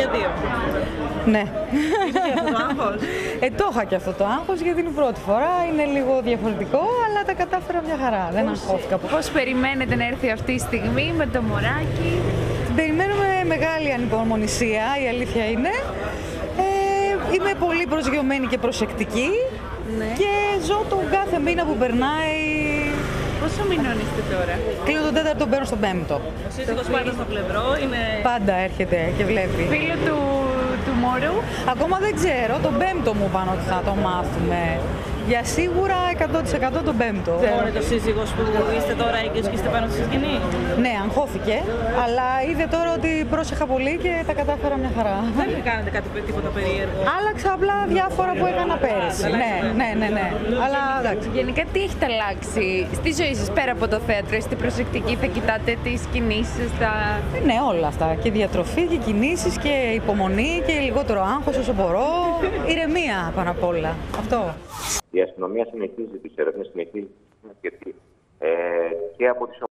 2. Ναι. Είχε και αυτό το άγχος. Το είχα και αυτό το άγχος γιατί είναι η πρώτη φορά, είναι λίγο διαφορετικό, αλλά τα κατάφερα μια χαρά, δεν αγχώθηκα. Πώς περιμένετε να έρθει αυτή η στιγμή με το μωράκι? Την περιμένουμε μεγάλη ανυπομονησία, η αλήθεια είναι. Είμαι πολύ προσγειωμένη και προσεκτική και ζω τον κάθε μήνα που περνάει. Πόσο μηνών είστε τώρα? Κλείνω τον 4ο, μπαίνω στον 5ο. Ο σύζυγος πάντα στο πλευρό είναι... Πάντα έρχεται και βλέπει. Φίλο του μωρού? Ακόμα δεν ξέρω, τον 5ο μου είπαν ότι θα το μάθουμε. Για σίγουρα 100% τον 5ο. Μόνο το σύζυγος που είστε τώρα έγκυος και είστε πάνω στη σκηνή. Ναι, αγχώθηκε, αλλά είδε τώρα ότι πρόσεχα πολύ και τα κατάφερα μια χαρά. Δεν κάνετε κάτι τίποτα περίεργο? Άλλαξα απλά διάφορα που έκανα πέρυσι. Ναι. Αλλά εντάξει. Γενικά τι έχετε αλλάξει στη ζωή σας πέρα από το θέατρο? Είστε προσεκτικοί, θα κοιτάτε τις κινήσεις, Ναι, όλα αυτά. Και διατροφή και κινήσεις και υπομονή και λιγότερο άγχος όσο μπορώ. Ηρεμία πάνω απ' όλα. Αυτό. Η αστυνομία συνεχίζει τις έρευνες, συνεχίζει γιατί και από τις